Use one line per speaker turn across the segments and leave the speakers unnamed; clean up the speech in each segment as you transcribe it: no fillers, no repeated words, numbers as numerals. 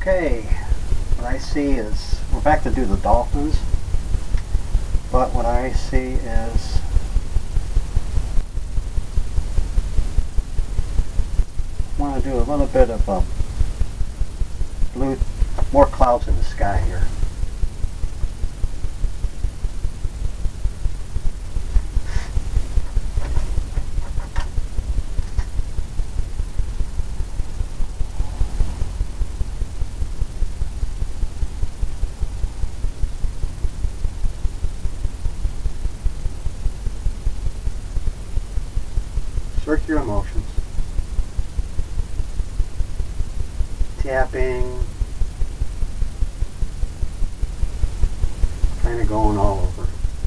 Okay, what I see is, we're back to do the Dolphins, but what I see is I want to do a little bit of blue, more clouds in the sky here. Circular motions, tapping, kind of going all over.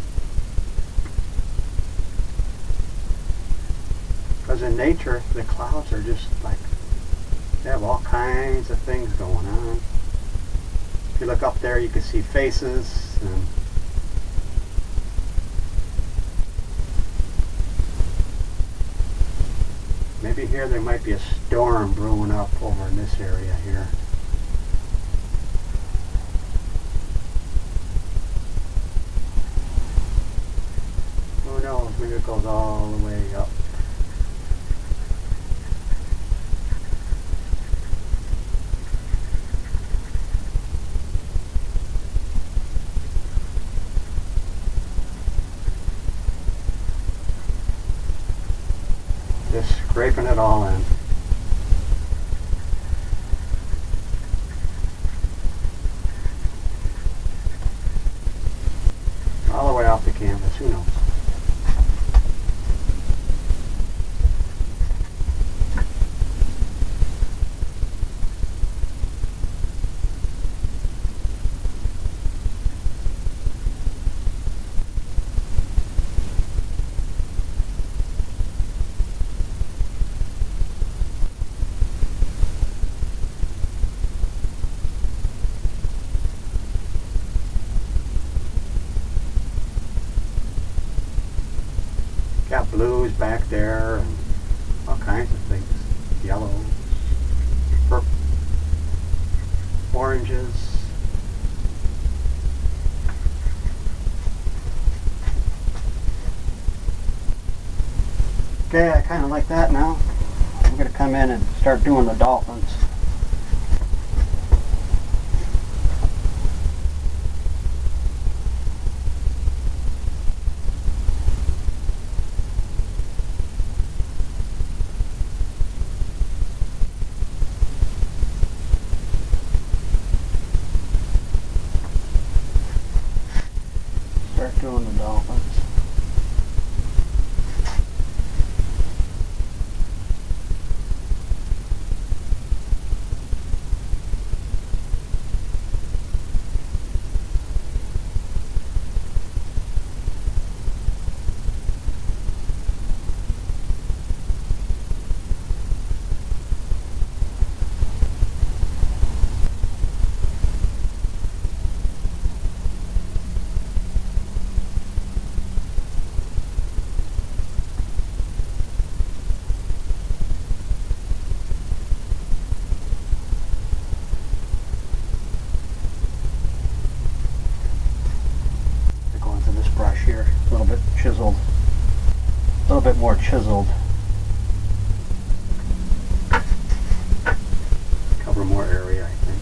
Because in nature, the clouds are just like, they have all kinds of things going on. If you look up there, you can see faces and maybe here there might be a storm brewing up over in this area here. Who knows, maybe it goes all the way up. Just scraping it all in. All the way off the canvas, who knows? Got blues back there and all kinds of things. Yellows, purple, oranges. Okay, I kind of like that now. I'm going to come in and start doing the Dolphins. Start doing the Dolphins. Brush here, a little bit chiseled, a little bit more chiseled. Cover more area, I think.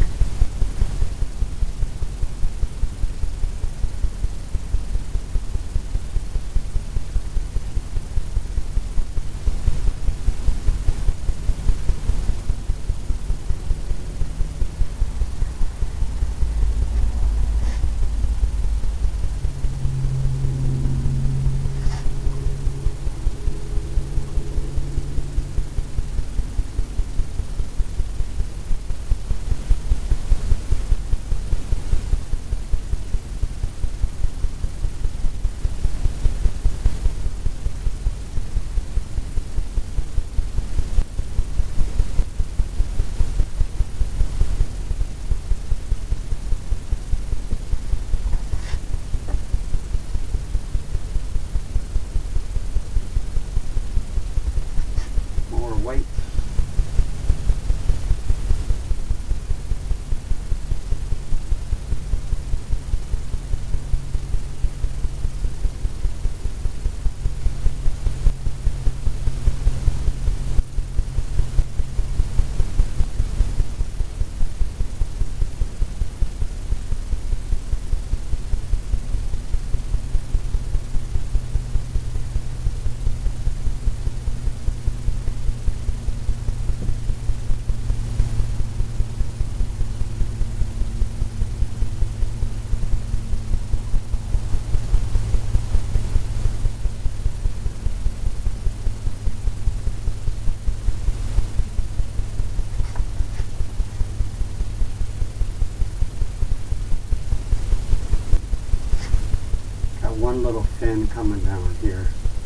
one little fin coming down here.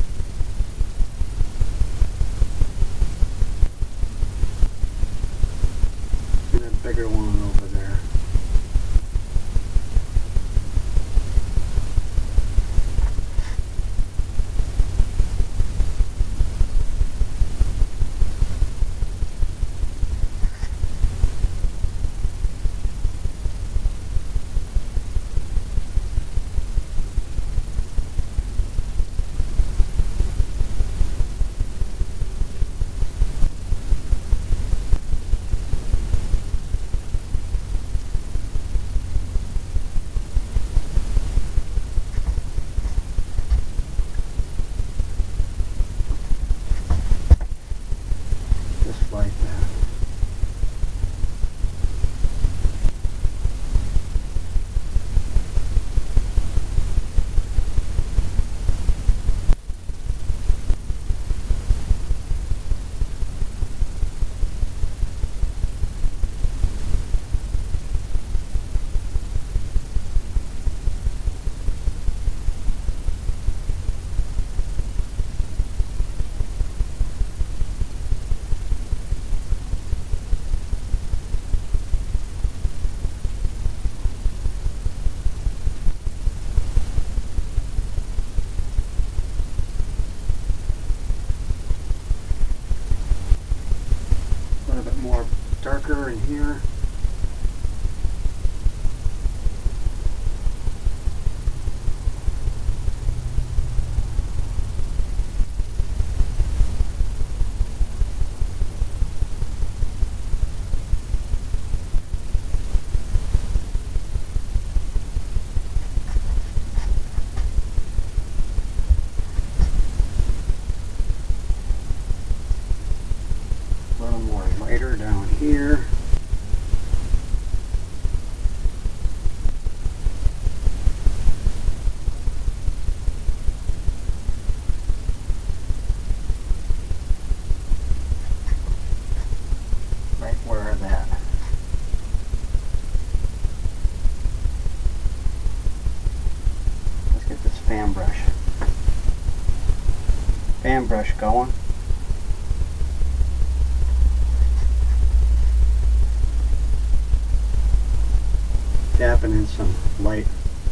And a bigger one over there. Like that. A little bit more darker in here. A little more lighter down here. Right where that. Let's get this fan brush. Fan brush going. Tapping in some light.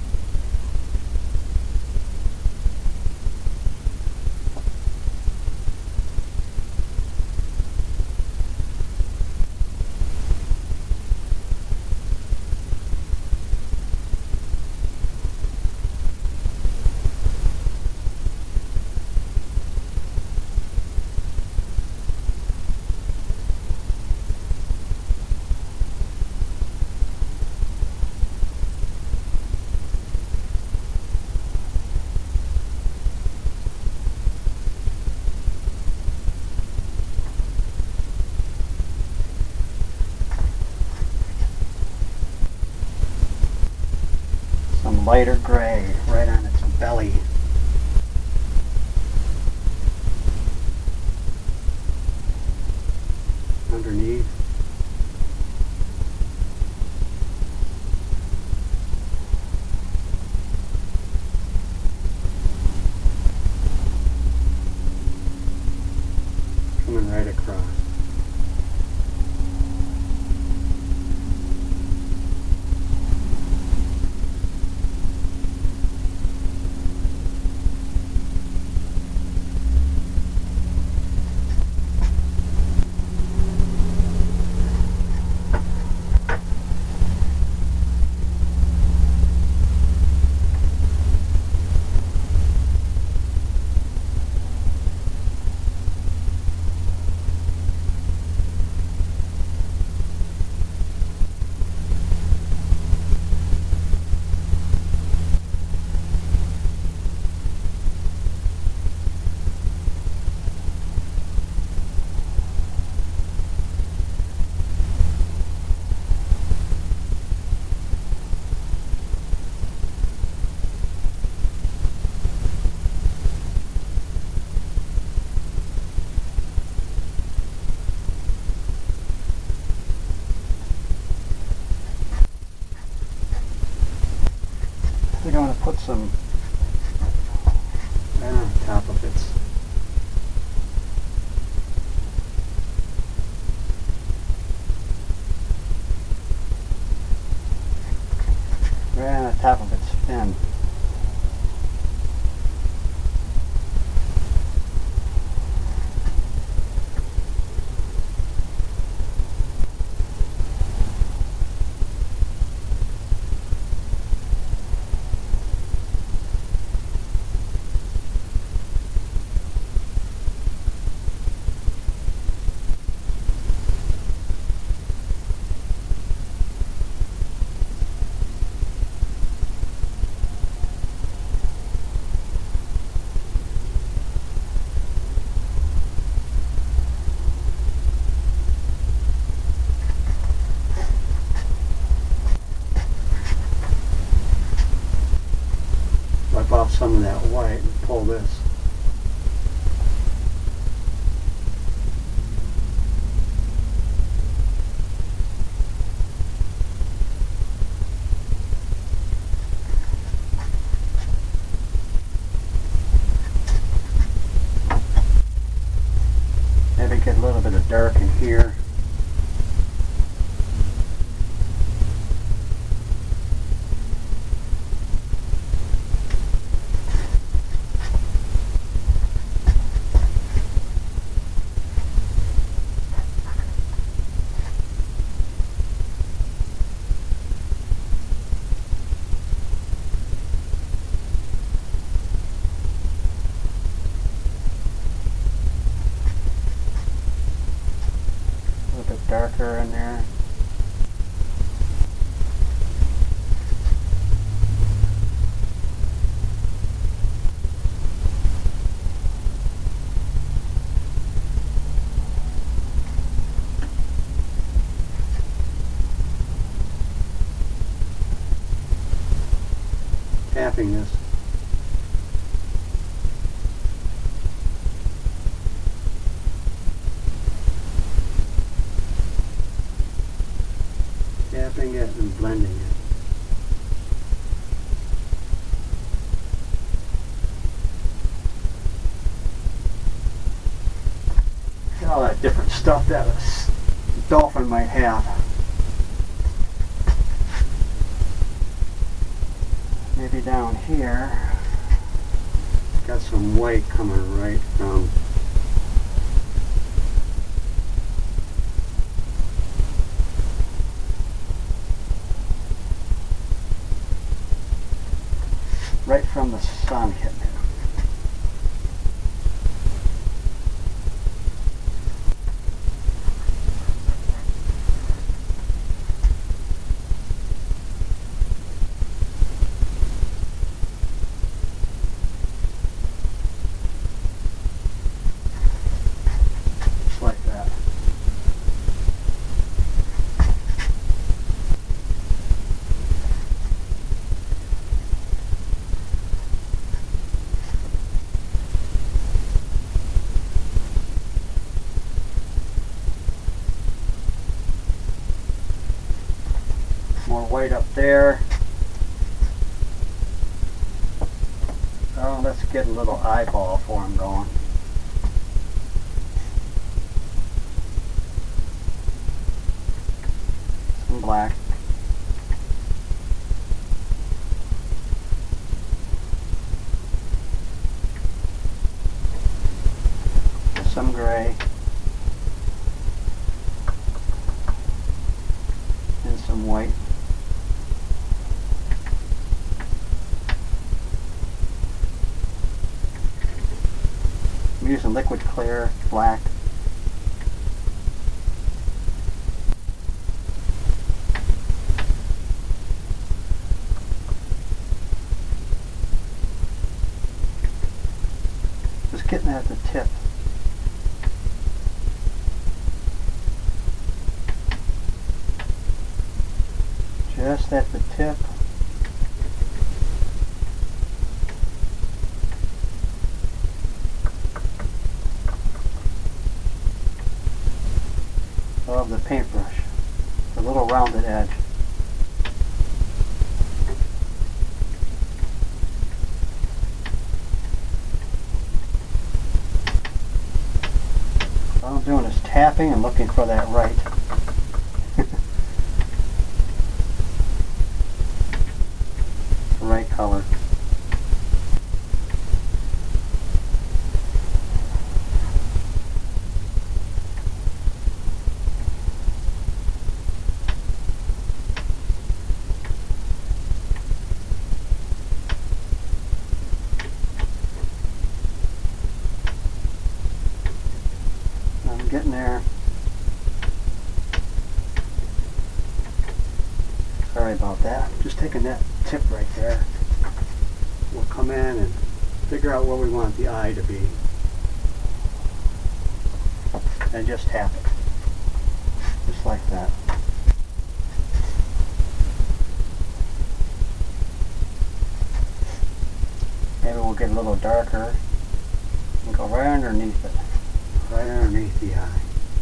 Some lighter gray right on its belly. Underneath. Coming right across. We're going to put some top of its. Right on the top of its fin. Wipe off some of that white and pull this. Maybe get a little bit of dark in here. Darker in there. Tapping this. Tapping it and blending it. All that different stuff that a dolphin might have. Maybe down here, got some white coming right from the sun hitting it. Just like that. More white up there. Oh, let's get a little eyeball for him going. Some black. Some gray. And some white. I'm using liquid clear, black. Just getting at the tip. Just at the tip. Of the paintbrush, the little rounded edge. I'm doing is tapping and looking for that right. right color. I'm getting there. Sorry about that. Just taking that tip right there. We'll come in and figure out where we want the eye to be. And just tap it. Just like that. Maybe we'll get a little darker and go right underneath it. Right underneath the eye.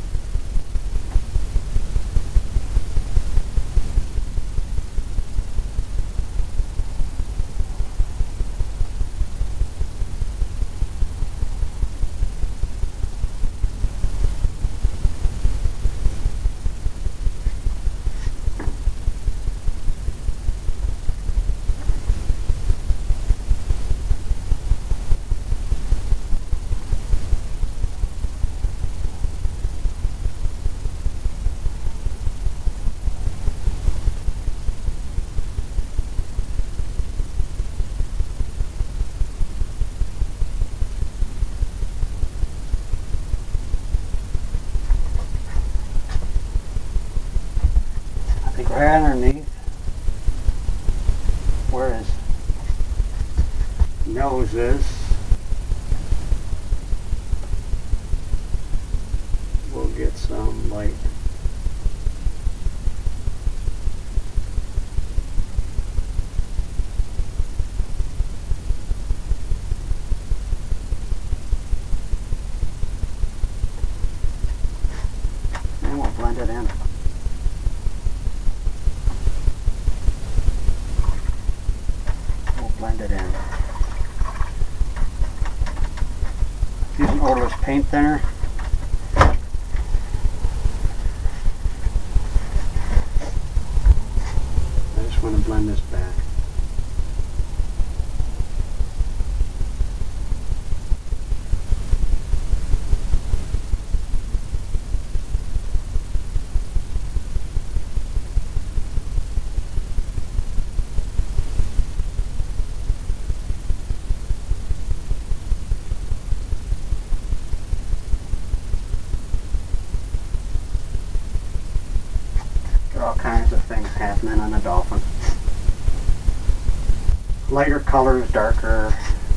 Right underneath where his nose is, we'll get some light. And we'll blend it in. Blend it in. Use an odorless paint thinner. I just want to blend this back. All kinds of things happening on the dolphin. Lighter colors, darker.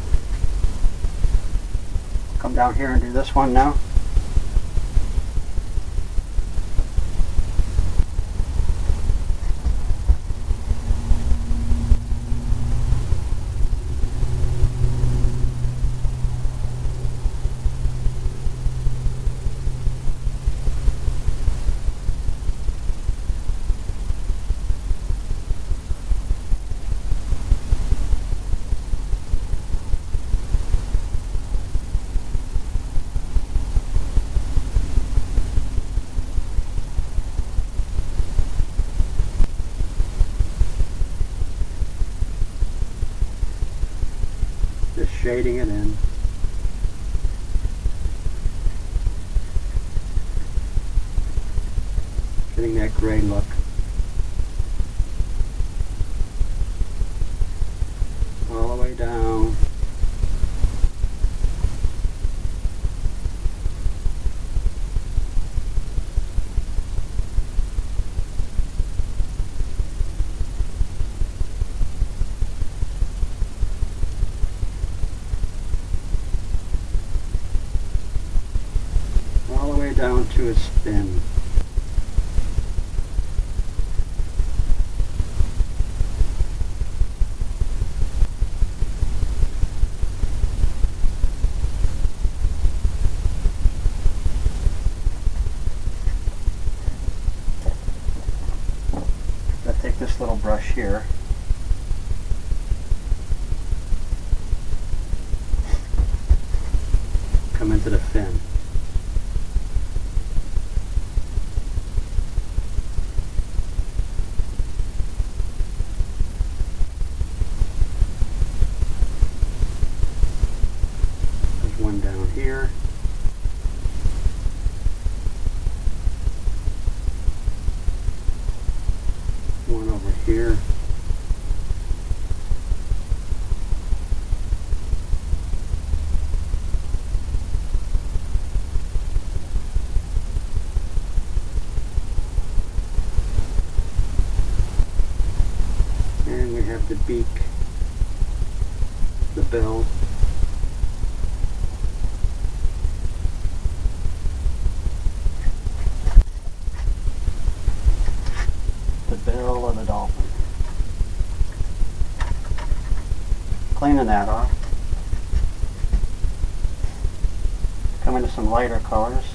Come down here and do this one now. Just shading it in. Getting that gray look. All the way down. Down to a spin. I'll take this little brush here. Come into the fin. beak, the bill. The bill of the dolphin. Cleaning that off. Come into some lighter colors.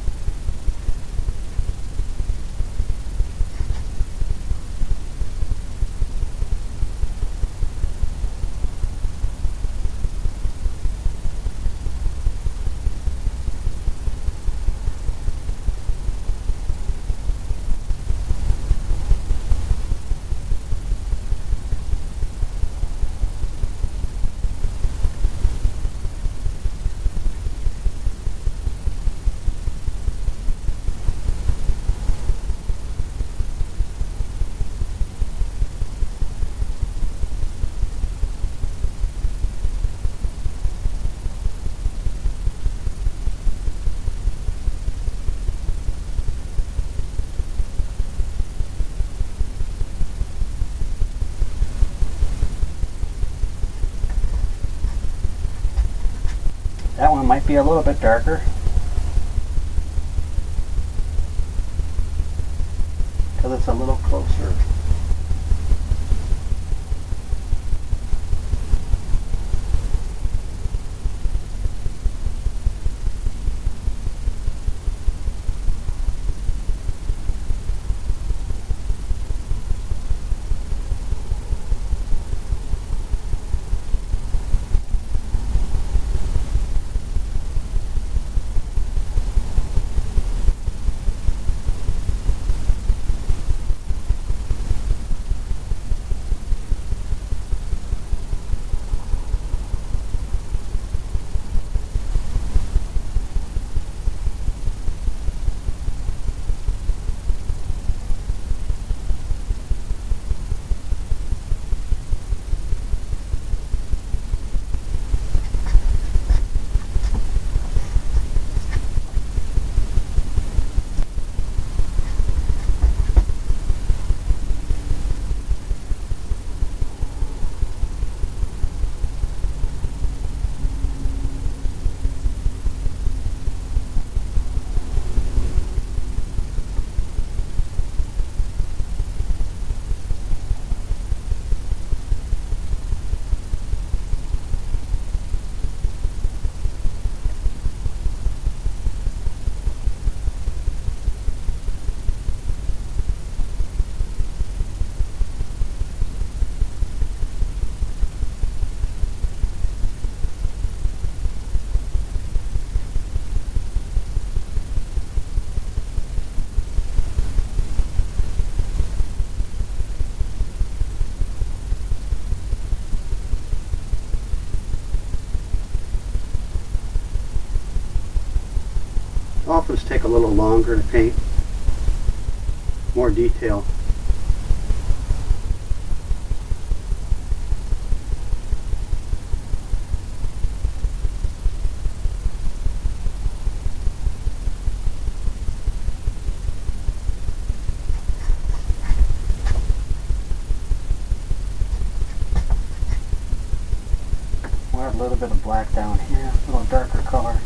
That one might be a little bit darker because it's a little closer. Dolphins take a little longer to paint, more detail. We'll have a little bit of black down here, a little darker color.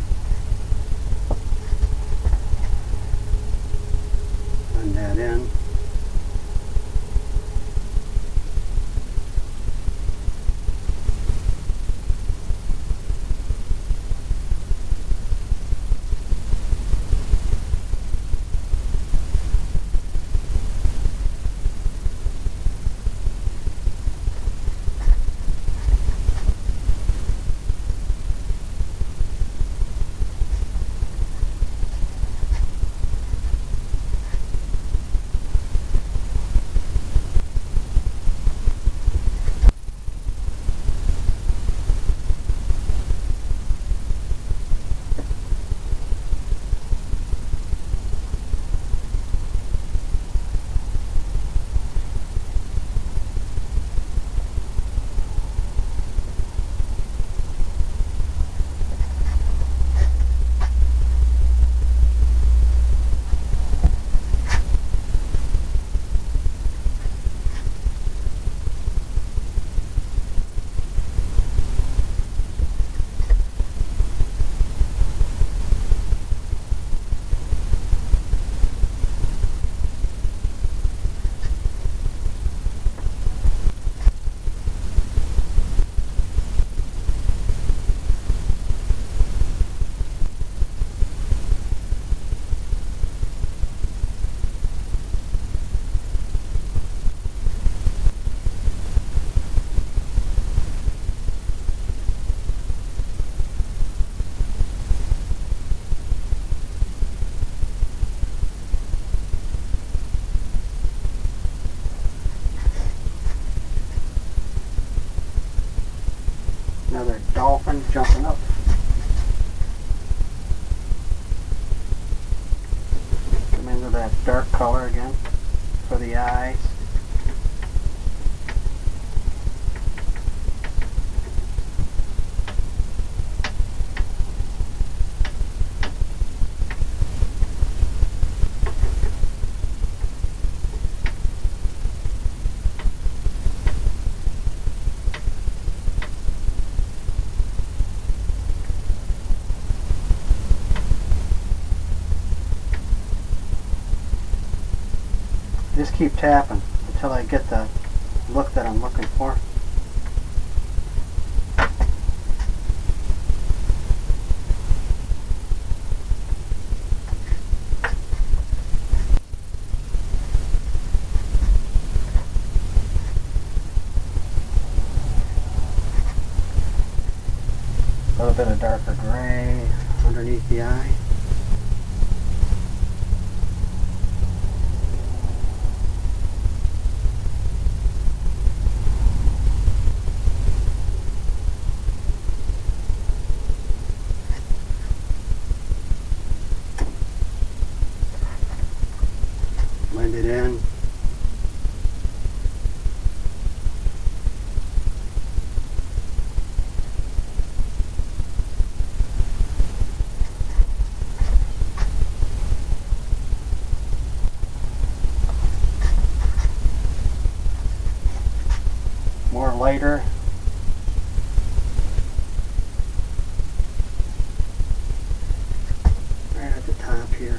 That in. Another dolphin jumping up. Come into that dark color again for the eyes. Just keep tapping until I get the look that I'm looking for. A little bit of darker gray underneath the eye. Blend it in. More lighter. Right at the top here.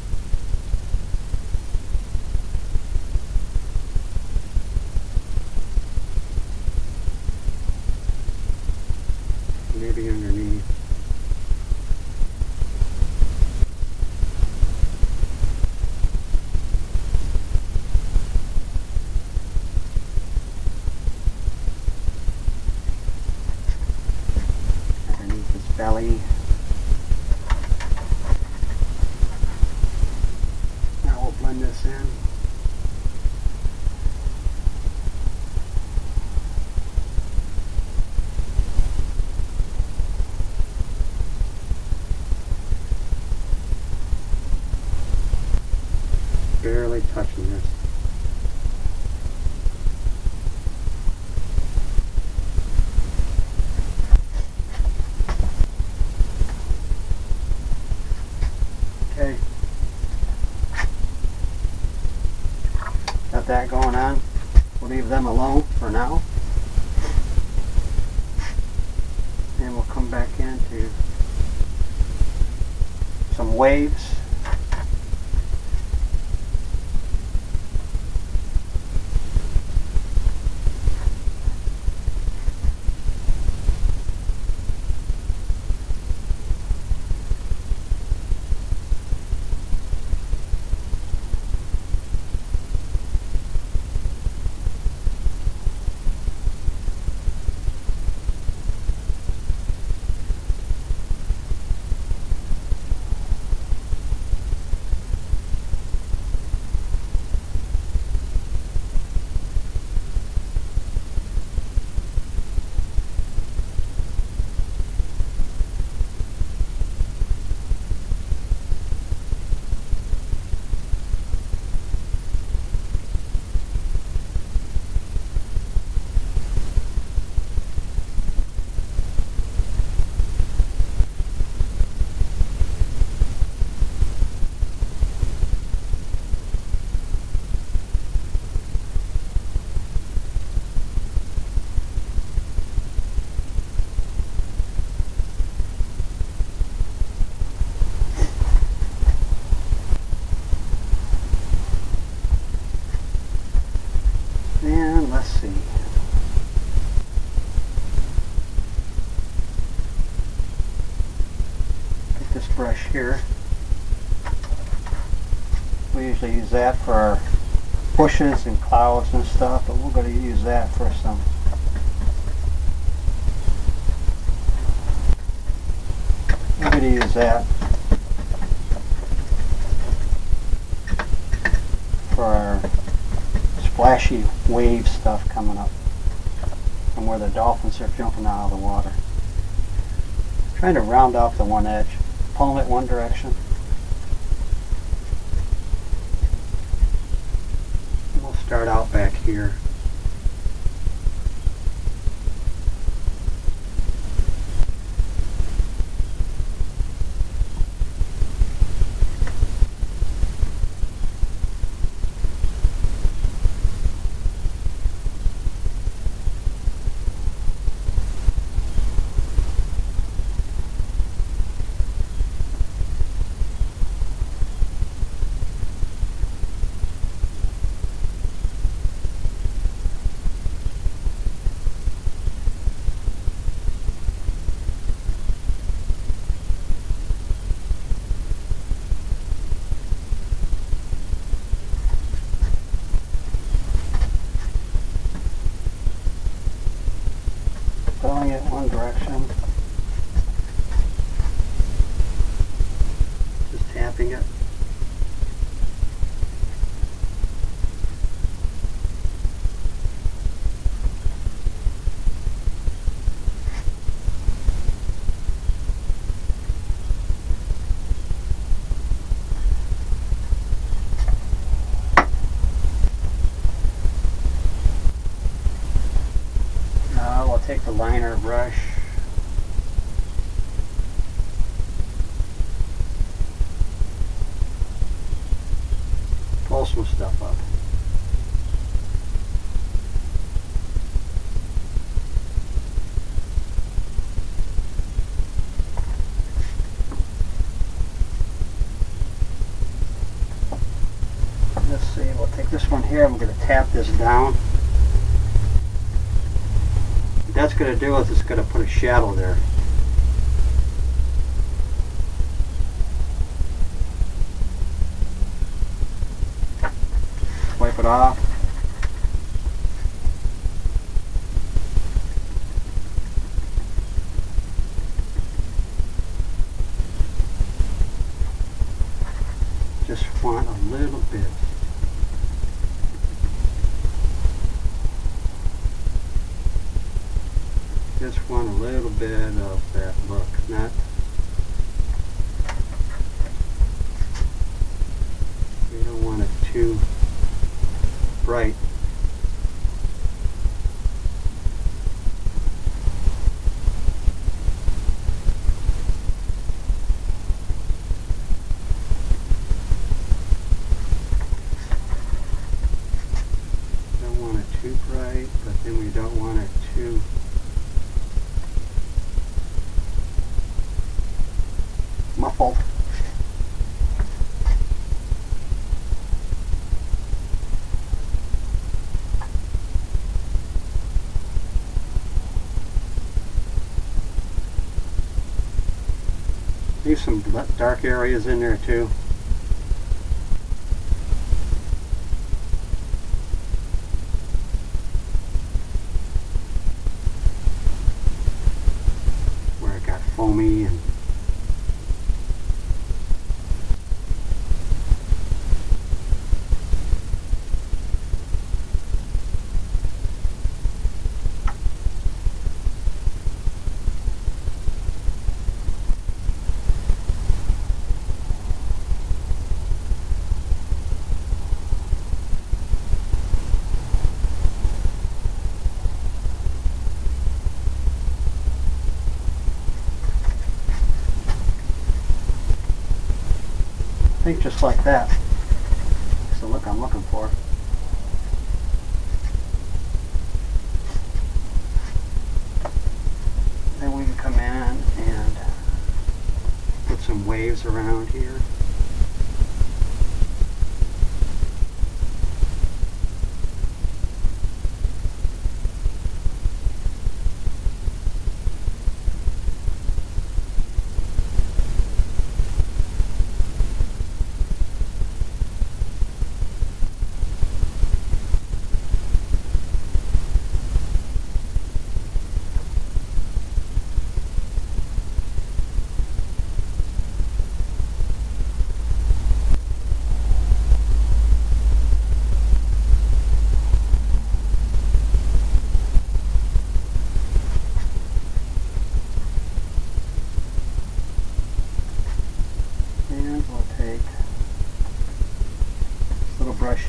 Maybe underneath. Underneath his belly. Now we'll blend this in. Barely touching this. Okay. Got that going on. We'll leave them alone for now. And we'll come back into some waves. And let's see. Get this brush here. We usually use that for our bushes and clouds and stuff, but we're going to use that for some we're going to use that for our splashy wave stuff coming up. from where the dolphins are jumping out of the water. Trying to round off the one edge, pulling it one direction. We'll start out back here. Pulling it one direction. Just tapping it. Take the liner brush, pull some stuff up. Let's see, we'll take this one here, I'm going to tap this down. That's going to do is it's going to put a shadow there. Wipe it off. Just want a little bit. Just want a little bit of that look, not we don't want it too bright. Don't want it too bright, but then we don't want it too muffled. Leave some dark areas in there too. Where it got foamy and I think just like that. That's the look I'm looking for. Then we can come in and put some waves around here.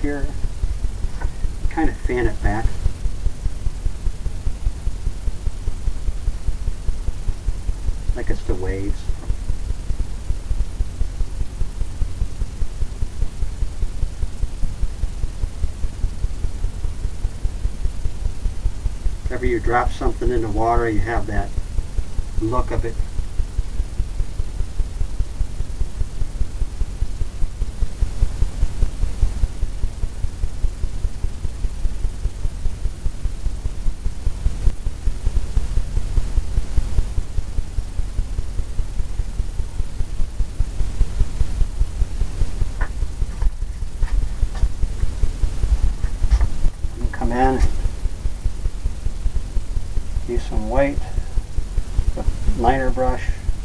here. Kind of fan it back. Like it's the waves. Whenever you drop something in the water, you have that look of it. You come in, use some weight, a liner brush.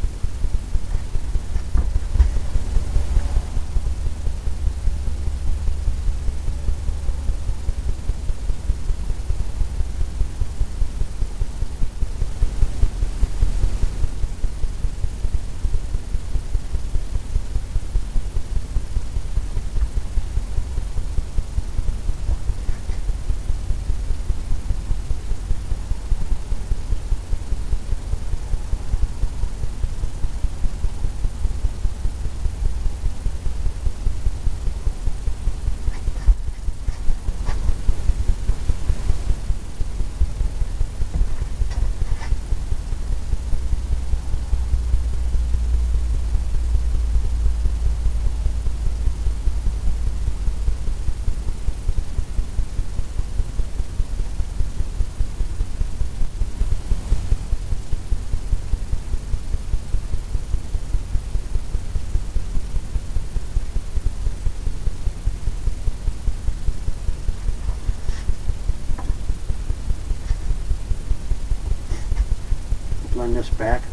Blend this back.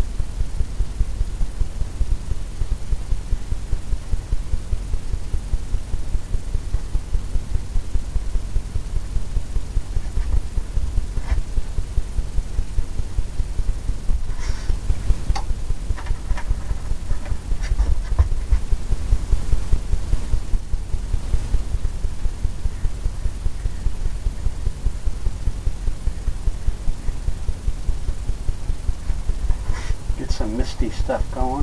Get some misty stuff going.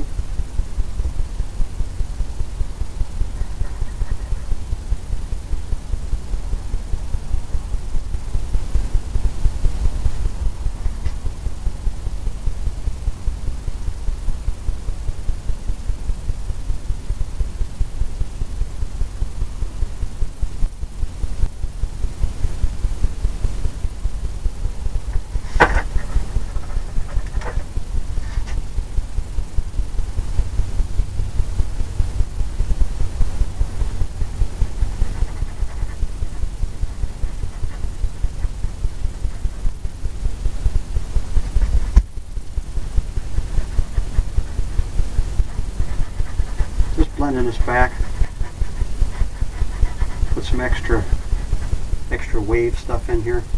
Just blending this back. Put some extra wave stuff in here.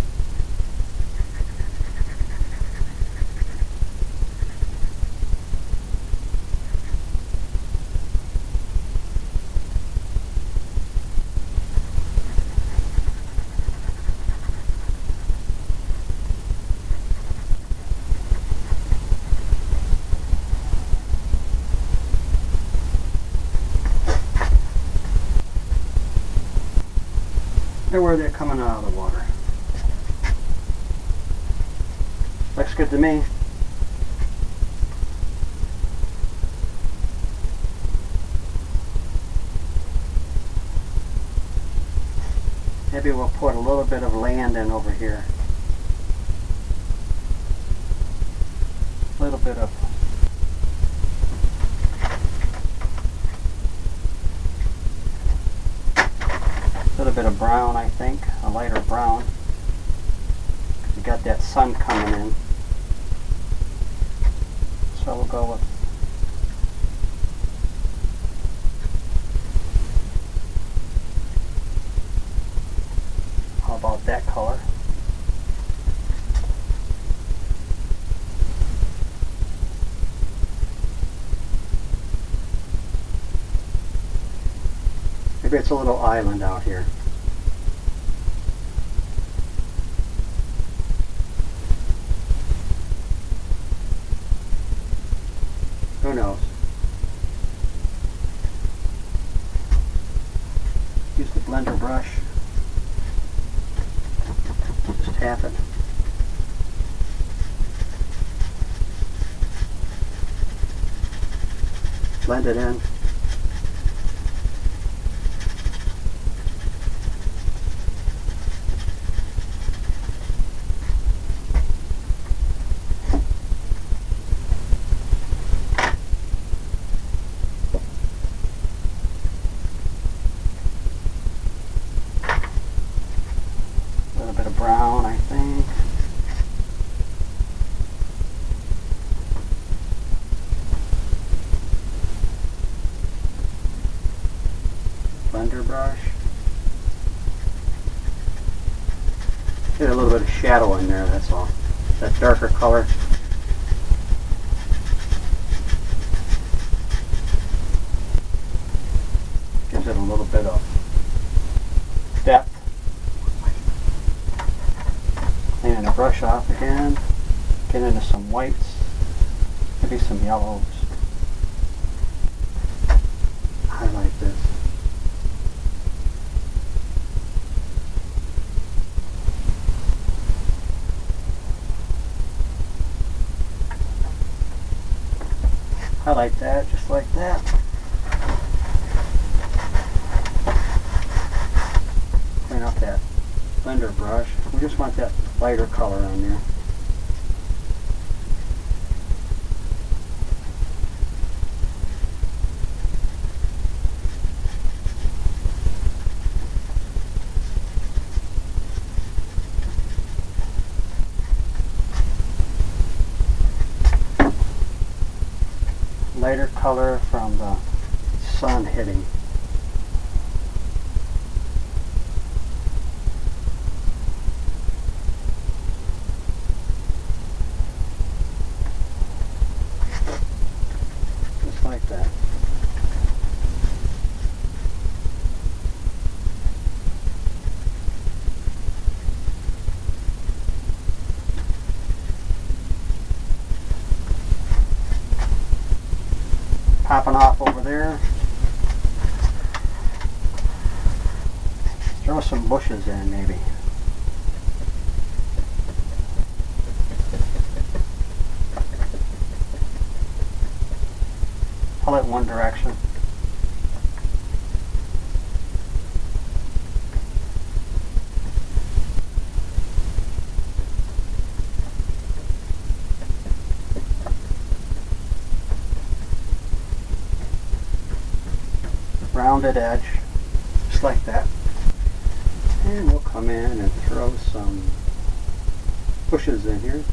They're where they're coming out of the water. Looks good to me. Maybe we'll put a little bit of land in over here. A little bit of brown, I think, a lighter brown. You got that sun coming in. So we'll go with how about that color? Maybe it's a little island out here. Who knows? Use the blender brush. Just tap it. Blend it in. A little bit of brown, I think. Blender brush. Get a little bit of shadow in there, that's all. That darker color. Gives it a little bit of depth. Cleaning the brush off again. Get into some whites. Maybe some yellows. Highlight this. Highlight that just like that. Clean up that blender brush. We just want that lighter color on there. Lighter color from the sun hitting. Just like that. Popping off over there. Throw some bushes in maybe. Pull it one direction. Rounded edge, just like that. And we'll come in and throw some bushes in here.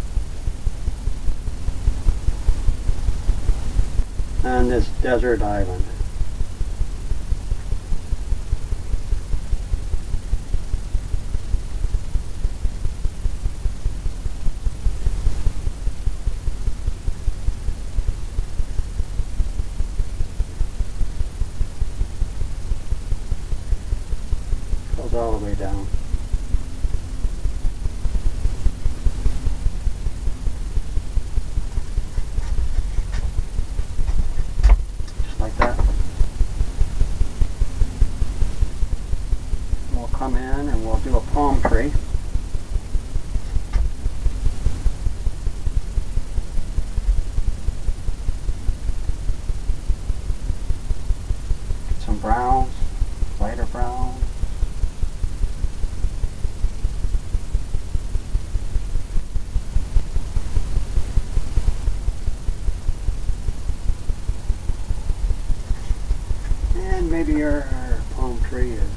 On this desert island. Goes all the way down. Just like that. We'll come in and we'll do a palm tree. Get some browns, lighter browns. And maybe our palm tree is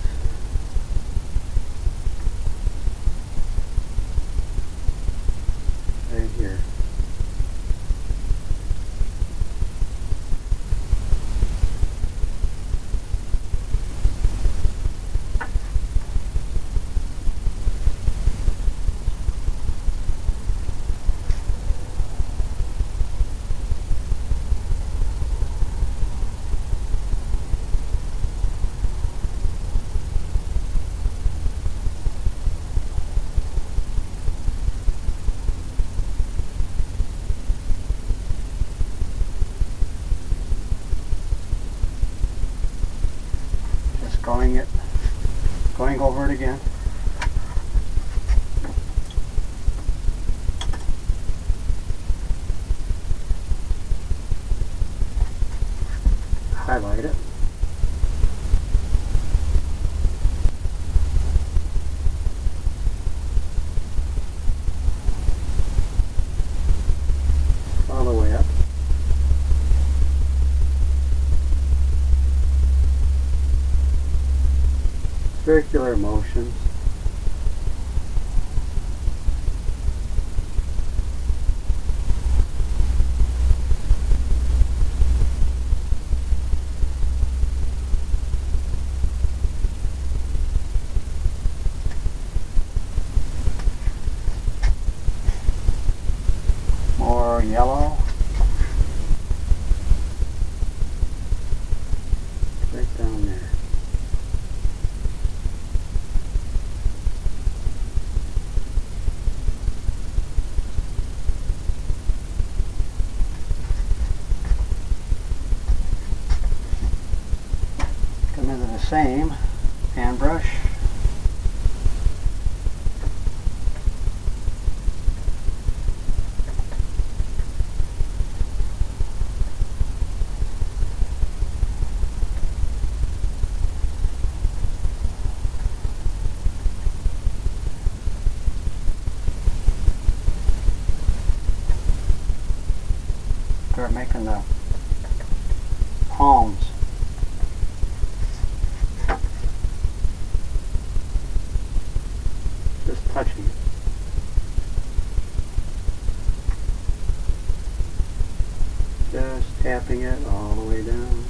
right here. going over it again. Highlight it. All the way up. Circular motions. More yellow. Right down there. Come into the same hand brush. Start making the palms. Just touching it. Just tapping it all the way down.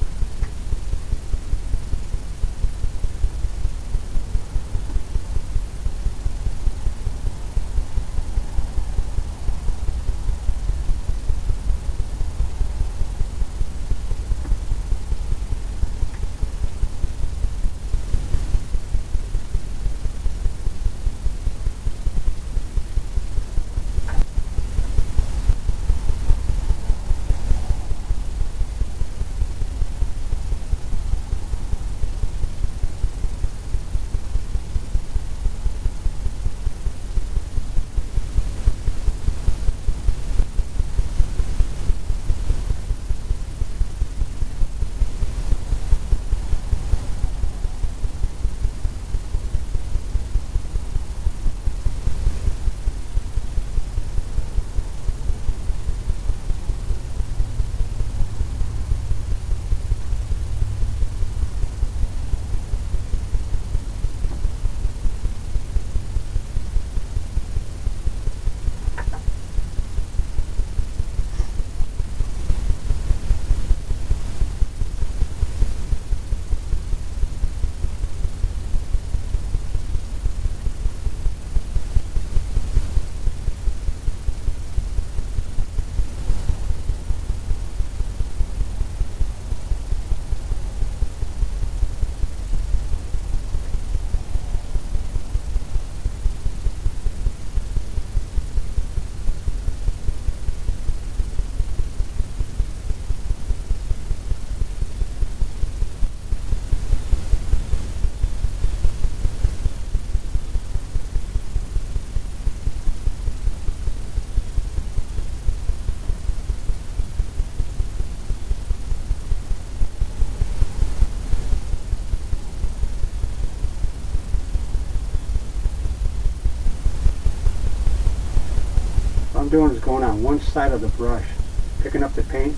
What I'm doing is going on one side of the brush, picking up the paint,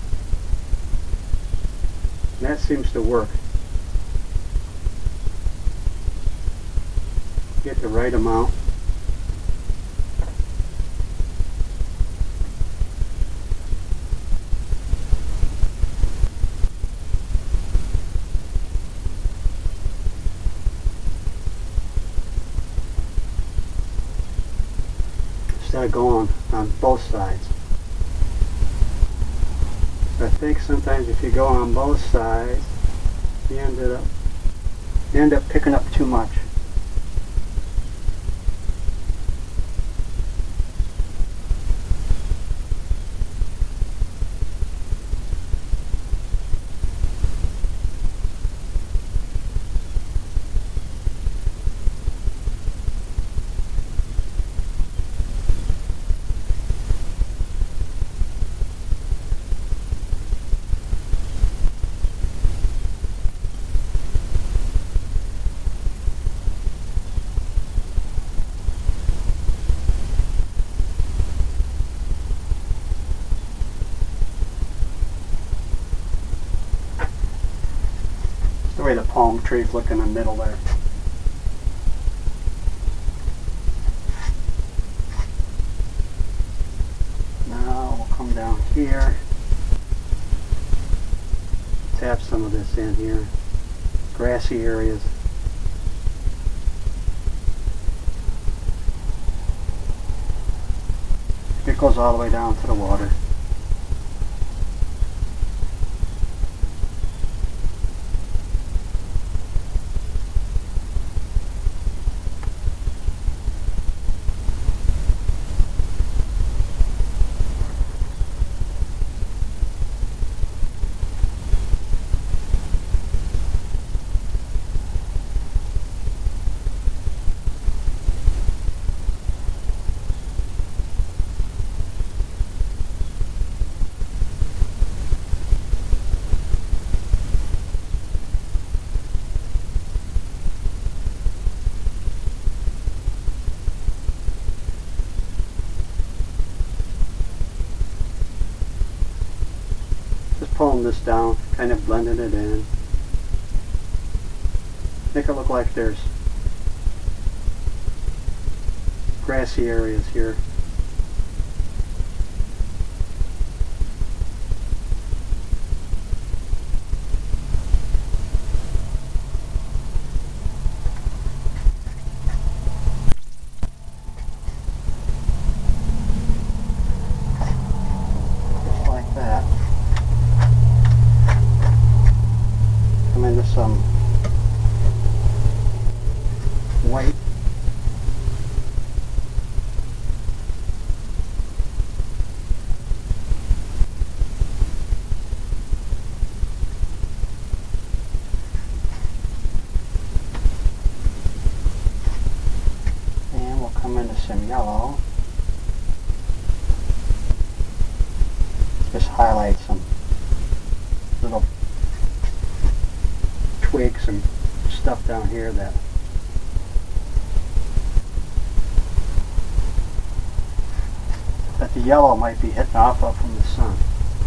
and that seems to work. Get the right amount. Instead of going on both sides. I think sometimes if you go on both sides, you end up picking up too much. way the palm trees look in the middle there. Now we'll come down here. Tap some of this in here. Grassy areas. It goes all the way down to the water. Pulling this down, kind of blending it in. Make it look like there's grassy areas here. Just like that. Come into some white. And we'll come into some yellow. Just highlight some little twigs and stuff down here that the yellow might be hitting off of from the sun.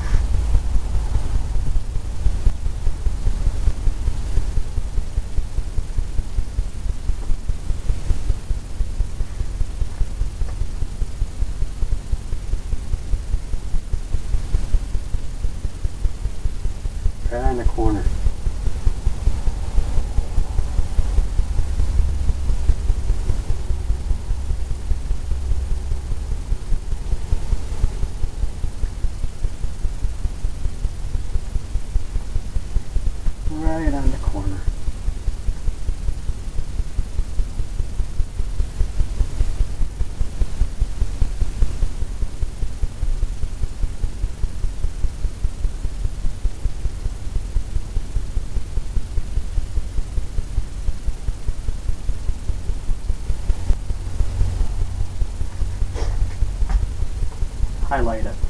Right in the corner. Right on the corner. Highlight it.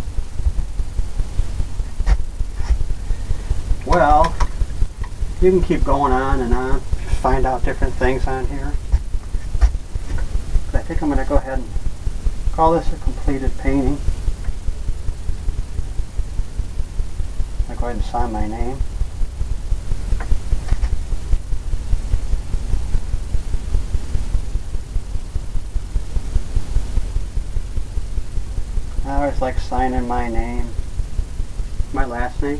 Well, you can keep going on and on, just find out different things on here. But I think I'm going to go ahead and call this a completed painting. I'll go ahead and sign my name. I always like signing my name, my last name.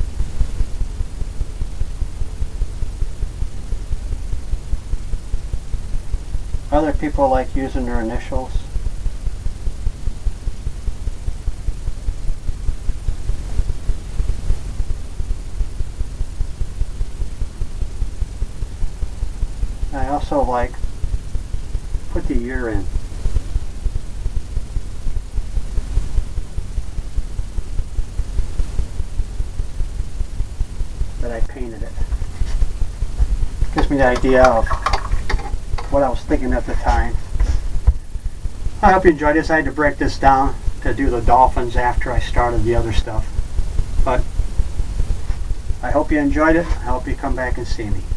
Other people like using their initials. I also like put the year in. That I painted it. Gives me the idea of what I was thinking at the time. I hope you enjoyed this. I had to break this down to do the Dolphins after I started the other stuff. But I hope you enjoyed it. I hope you come back and see me.